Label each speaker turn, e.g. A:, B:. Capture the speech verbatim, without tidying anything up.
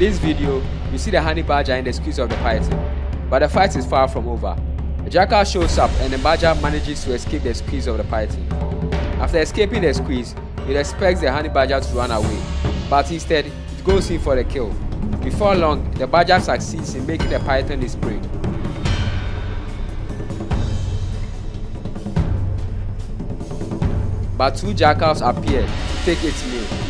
A: this video, you see the honey badger in the squeeze of the python, but the fight is far from over. The jackal shows up and the badger manages to escape the squeeze of the python. After escaping the squeeze, it expects the honey badger to run away, but instead it goes in for the kill. Before long, the badger succeeds in making the python his prey. But two jackals appear to take its meal.